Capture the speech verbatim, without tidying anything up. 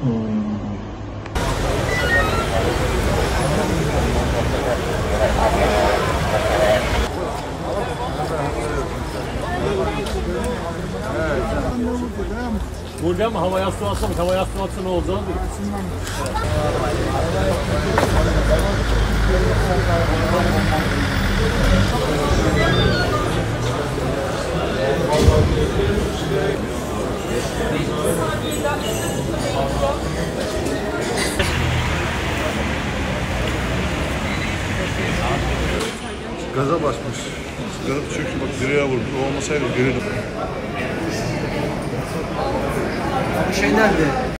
Burada mı hava yastığı atsamış? Hava yastığı atsa ne oldu? Gaza basmış. Sigara çünkü bak direğe vurmuş. O olmasaydı direğe. Şey nerede?